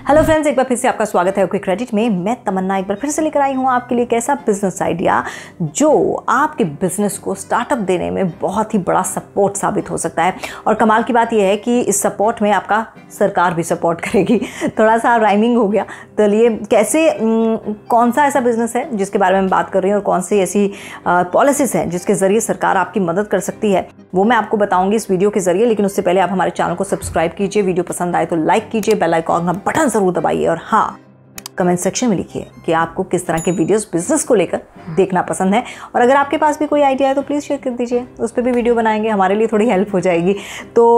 Hello friends, एक बार फिर से आपका स्वागत है क्विक क्रेडिट में। मैं तमन्ना एक बार फिर से लेकर आई हूँ आपके लिए एक ऐसा बिजनेस आइडिया जो आपके बिजनेस को स्टार्टअप देने में बहुत ही बड़ा सपोर्ट साबित हो सकता है। और कमाल की बात यह है कि इस सपोर्ट में आपका सरकार भी सपोर्ट करेगी। थोड़ा सा राइमिंग हो गया। तो ये कैसे कौन सा ऐसा बिजनेस है जिसके बारे में बात कर रही हूँ और कौन सी ऐसी पॉलिसीज़ हैं जिसके ज़रिए सरकार आपकी मदद कर सकती है, वो मैं आपको बताऊंगी इस वीडियो के जरिए। लेकिन उससे पहले आप हमारे चैनल को सब्सक्राइब कीजिए, वीडियो पसंद आए तो लाइक कीजिए, बेल आइकॉन का बटन जरूर दबाइए और हाँ, कमेंट सेक्शन में लिखिए कि आपको किस तरह के वीडियोस बिजनेस को लेकर देखना पसंद है। और अगर आपके पास भी कोई आइडिया है तो प्लीज़ शेयर कर दीजिए, उस पर भी वीडियो बनाएंगे, हमारे लिए थोड़ी हेल्प हो जाएगी। तो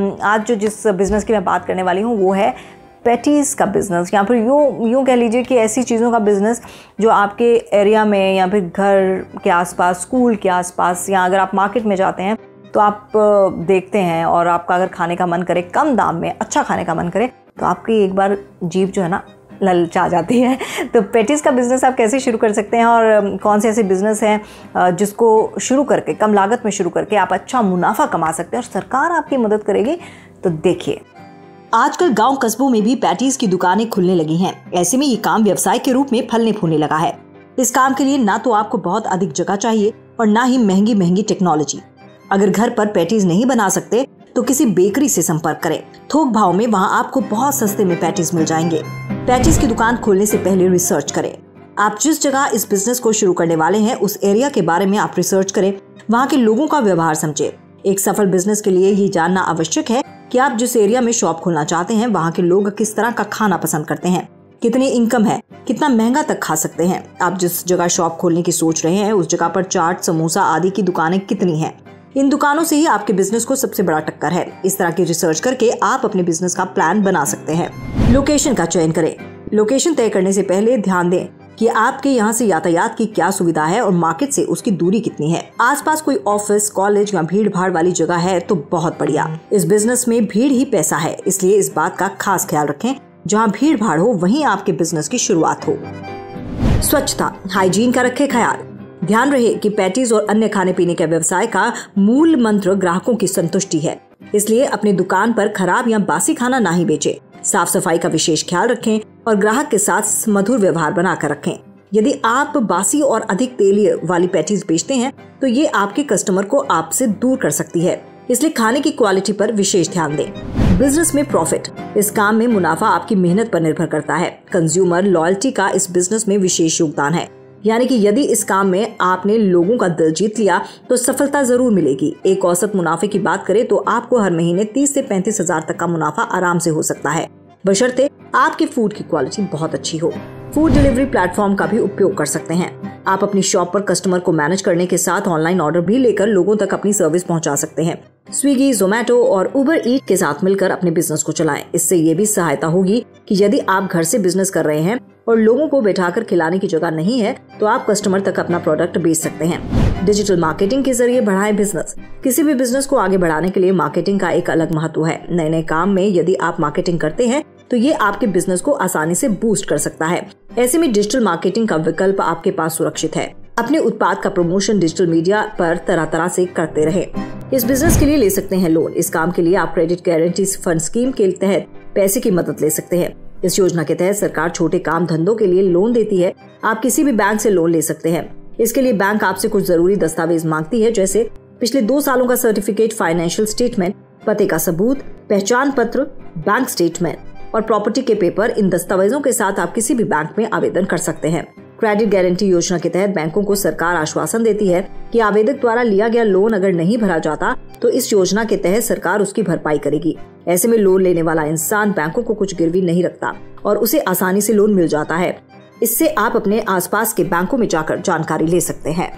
आज जिस बिज़नेस की मैं बात करने वाली हूँ वो है पैटीज़ का बिज़नेस, या फिर यूँ कह लीजिए कि ऐसी चीज़ों का बिज़नेस जो आपके एरिया में या फिर घर के आसपास, स्कूल के आसपास, या अगर आप मार्केट में जाते हैं तो आप देखते हैं और आपका अगर खाने का मन करे, कम दाम में अच्छा खाने का मन करे, तो आपकी एक बार जीभ जो है ना ललचा जाती है। तो पैटीज़ का बिज़नेस आप कैसे शुरू कर सकते हैं और कौन से ऐसे बिज़नेस हैं जिसको शुरू करके, कम लागत में शुरू करके आप अच्छा मुनाफा कमा सकते हैं और सरकार आपकी मदद करेगी। तो देखिए, आजकल गांव कस्बों में भी पैटीज की दुकानें खुलने लगी हैं। ऐसे में ये काम व्यवसाय के रूप में फलने फूलने लगा है। इस काम के लिए ना तो आपको बहुत अधिक जगह चाहिए और ना ही महंगी महंगी टेक्नोलॉजी। अगर घर पर पैटीज नहीं बना सकते तो किसी बेकरी से संपर्क करें। थोक भाव में वहां आपको बहुत सस्ते में पैटीज मिल जाएंगे। पैटीज की दुकान खोलने से पहले रिसर्च करें। आप जिस जगह इस बिजनेस को शुरू करने वाले हैं उस एरिया के बारे में आप रिसर्च करें, वहाँ के लोगों का व्यवहार समझे। एक सफल बिजनेस के लिए ये जानना आवश्यक है कि आप जिस एरिया में शॉप खोलना चाहते हैं वहाँ के लोग किस तरह का खाना पसंद करते हैं, कितनी इनकम है, कितना महंगा तक खा सकते हैं। आप जिस जगह शॉप खोलने की सोच रहे हैं उस जगह पर चाट, समोसा आदि की दुकानें कितनी हैं। इन दुकानों से ही आपके बिजनेस को सबसे बड़ा टक्कर है। इस तरह की रिसर्च करके आप अपने बिजनेस का प्लान बना सकते हैं। लोकेशन का चयन करें। लोकेशन तय करने से पहले ध्यान दें कि आपके यहाँ से यातायात की क्या सुविधा है और मार्केट से उसकी दूरी कितनी है। आसपास कोई ऑफिस, कॉलेज या भीड़ भाड़ वाली जगह है तो बहुत बढ़िया। इस बिजनेस में भीड़ ही पैसा है, इसलिए इस बात का खास ख्याल रखें। जहाँ भीड़ भाड़ हो वहीं आपके बिजनेस की शुरुआत हो। स्वच्छता, हाइजीन का रखें ख्याल। ध्यान रहे कि पैटीज और अन्य खाने पीने के व्यवसाय का मूल मंत्र ग्राहकों की संतुष्टि है, इसलिए अपनी दुकान पर खराब या बासी खाना ना ही बेचें। साफ सफाई का विशेष ख्याल रखें और ग्राहक के साथ मधुर व्यवहार बनाकर रखें। यदि आप बासी और अधिक तेलीय वाली पैटीज बेचते हैं तो ये आपके कस्टमर को आपसे दूर कर सकती है, इसलिए खाने की क्वालिटी पर विशेष ध्यान दें। बिजनेस में प्रॉफिट, इस काम में मुनाफा आपकी मेहनत पर निर्भर करता है। कंज्यूमर लॉयल्टी का इस बिजनेस में विशेष योगदान है, यानी कि यदि इस काम में आपने लोगों का दिल जीत लिया तो सफलता जरूर मिलेगी। एक औसत मुनाफे की बात करें तो आपको हर महीने 30 से 35 हजार तक का मुनाफा आराम से हो सकता है, बशर्ते आपके फूड की क्वालिटी बहुत अच्छी हो। फूड डिलीवरी प्लेटफॉर्म का भी उपयोग कर सकते हैं। आप अपनी शॉप पर कस्टमर को मैनेज करने के साथ ऑनलाइन ऑर्डर भी लेकर लोगों तक अपनी सर्विस पहुंचा सकते हैं। स्विगी, जोमेटो और उबर ईट के साथ मिलकर अपने बिजनेस को चलाएं। इससे ये भी सहायता होगी कि यदि आप घर से बिजनेस कर रहे हैं और लोगों को बैठाकर खिलाने की जगह नहीं है तो आप कस्टमर तक अपना प्रोडक्ट बेच सकते हैं। डिजिटल मार्केटिंग के जरिए बढ़ाएं बिजनेस। किसी भी बिजनेस को आगे बढ़ाने के लिए मार्केटिंग का एक अलग महत्व है। नए नए काम में यदि आप मार्केटिंग करते हैं तो ये आपके बिजनेस को आसानी से बूस्ट कर सकता है। ऐसे में डिजिटल मार्केटिंग का विकल्प आपके पास सुरक्षित है। अपने उत्पाद का प्रमोशन डिजिटल मीडिया पर तरह तरह से करते रहे। इस बिजनेस के लिए ले सकते हैं लोन। इस काम के लिए आप क्रेडिट गारंटी फंड स्कीम के तहत पैसे की मदद ले सकते हैं। इस योजना के तहत सरकार छोटे काम धंधों के लिए लोन देती है। आप किसी भी बैंक से लोन ले सकते हैं। इसके लिए बैंक आपसे कुछ जरूरी दस्तावेज मांगती है, जैसे पिछले 2 सालों का सर्टिफिकेट, फाइनेंशियल स्टेटमेंट, पते का सबूत, पहचान पत्र, बैंक स्टेटमेंट और प्रॉपर्टी के पेपर। इन दस्तावेजों के साथ आप किसी भी बैंक में आवेदन कर सकते हैं। क्रेडिट गारंटी योजना के तहत बैंकों को सरकार आश्वासन देती है कि आवेदक द्वारा लिया गया लोन अगर नहीं भरा जाता तो इस योजना के तहत सरकार उसकी भरपाई करेगी। ऐसे में लोन लेने वाला इंसान बैंकों को कुछ गिरवी नहीं रखता और उसे आसानी से लोन मिल जाता है। इससे आप अपने आसपास के बैंकों में जाकर जानकारी ले सकते हैं।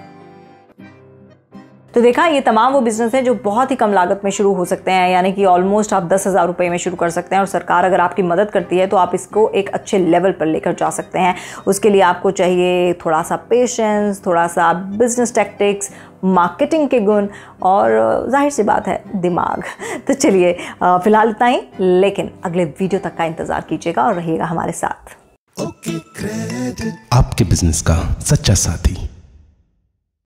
तो देखा, ये तमाम वो बिजनेस है जो बहुत ही कम लागत में शुरू हो सकते हैं, यानी कि ऑलमोस्ट आप 10,000 रुपये में शुरू कर सकते हैं और सरकार अगर आपकी मदद करती है तो आप इसको एक अच्छे लेवल पर लेकर जा सकते हैं। उसके लिए आपको चाहिए थोड़ा सा पेशेंस, थोड़ा सा बिजनेस टैक्टिक्स, मार्केटिंग के गुण और जाहिर सी बात है दिमाग। तो चलिए, फिलहाल इतना ही, लेकिन अगले वीडियो तक का इंतज़ार कीजिएगा और रहिएगा हमारे साथ। आपके बिजनेस का सच्चा साथी।